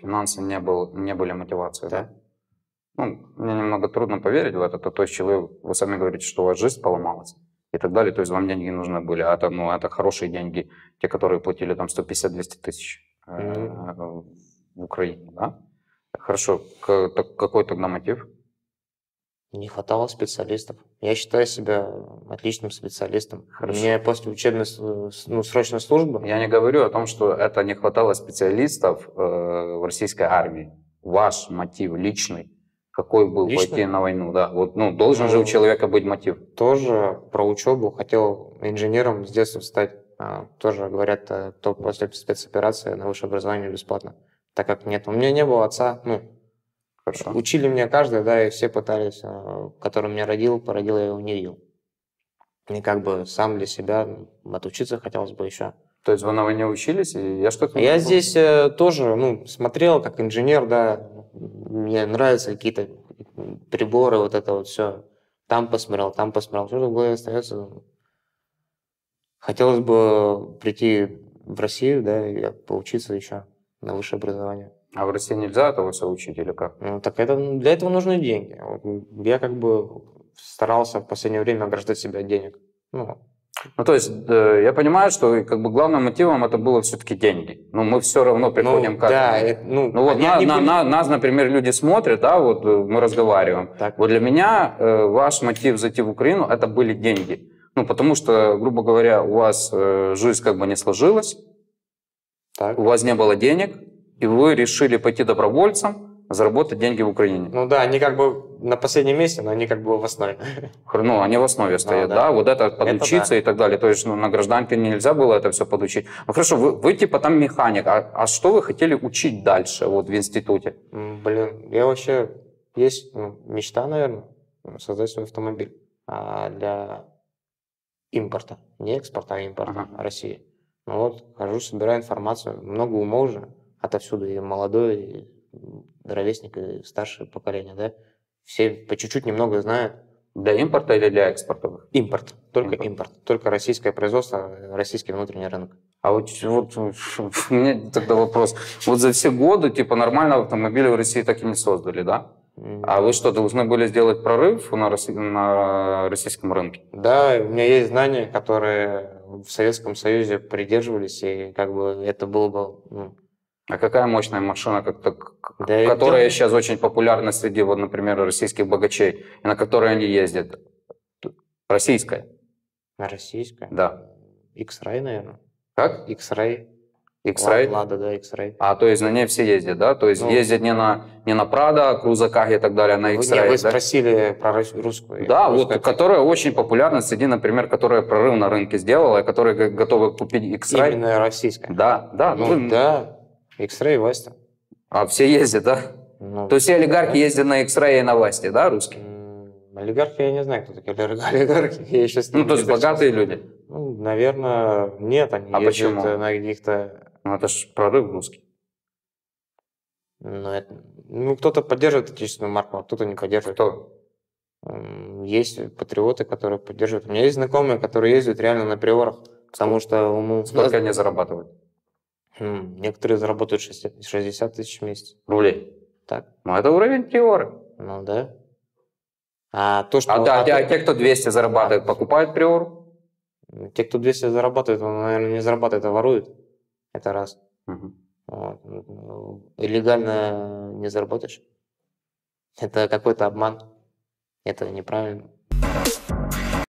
финансы не были мотивацией, Да. да? Ну, мне немного трудно поверить в это. То есть вы сами говорите, что у вас жизнь поломалась и так далее. То есть вам деньги нужны были. А это хорошие деньги, те, которые платили там 150-200 тысяч в Украине, да? Хорошо. Какой тогда мотив? Не хватало специалистов. Я считаю себя отличным специалистом. Хорошо. Мне после учебной, срочной службы... Я не говорю о том, что это не хватало специалистов в российской армии. Ваш мотив личный, какой был Личный? пойти на войну? Да? Вот, должен же у человека быть мотив. Тоже про учебу. Хотел инженером с детства стать. Тоже говорят, кто после спецоперации на высшее образование бесплатно. Так как нет. У меня не было отца. Хорошо. Учили меня каждый, да, и все пытались. Который меня породил, я его не видел. И как бы сам для себя отучиться хотелось бы еще. То есть вы на войне учились, и я что-то... Я здесь тоже, смотрел как инженер, да, мне нравятся какие-то приборы, вот это вот все. Там посмотрел, что-то в голове остается. Хотелось бы прийти в Россию, да, и поучиться еще на высшее образование. А в России нельзя этого все учить или как? Так для этого нужны деньги. Вот я как бы старался в последнее время ограждать себя от денег. То есть я понимаю, что как бы главным мотивом это было все-таки деньги. Но мы все равно приходим к этому. Да, нас, например, люди смотрят, да, вот мы разговариваем. Так. Вот для меня ваш мотив зайти в Украину это были деньги. Потому что, грубо говоря, у вас жизнь как бы не сложилась, так. У вас не было денег, и вы решили пойти добровольцем, заработать деньги в Украине. Они как бы на последнем месте, но они как бы в основе. Они в основе стоят, да? Вот это подучиться и так далее. То есть на гражданке нельзя было это все подучить. Хорошо, вы типа там механик, а что вы хотели учить дальше вот в институте? Я вообще... Есть мечта, наверное, создать свой автомобиль для импорта. Не экспорта, а импорта России. Хожу, собираю информацию. Много умов же отовсюду. И молодой, и ровесник, и старшее поколение, да? Все по чуть-чуть немного знают. Для импорта или для экспорта? Импорт. Только импорт. Только российское производство, российский внутренний рынок. А вот у меня тогда вопрос. Вот за все годы типа нормального автомобиля в России так и не создали, да? А вы что, должны были сделать прорыв на российском рынке? Да, у меня есть знания, которые в Советском Союзе придерживались, и как бы это было бы... А какая мощная машина, которая сейчас очень популярна среди, вот, например, российских богачей, и на которой они ездят? Российская. Российская? Да. X-Ray, наверное. Как? X-Ray. X-Ray? Лада, да, X-Ray. То есть на ней все ездят, да? То есть ездят не на Prado, крузаках и так далее, а на X-Ray, Вы спросили про русскую. Да, которая очень популярна среди, например, которая прорыв на рынке сделала, и которые готовы купить X-Ray. Именно российская? Да. Да, X-Ray, Васта. А все ездят, да? То есть все олигархи ездят на X-Ray и на Васте, да, русские? Олигархи, я не знаю, кто такие олигархи. Я еще с ними то есть богатые люди? Наверное, нет, они ездят на каких-то... это же прорыв русский. Кто-то поддерживает отечественную марку, а кто-то не поддерживает. Кто? Есть патриоты, которые поддерживают. У меня есть знакомые, которые ездят реально на приорах, потому что... Сколько они зарабатывают? Некоторые заработают 60 тысяч в месяц. Рублей? Так. Это уровень приоры. Да. Те, кто 200 зарабатывает, покупают приору? Те, кто 200 зарабатывает, он, наверное, не зарабатывает, а ворует. Это раз. Легально не заработаешь. Это какой-то обман. Это неправильно.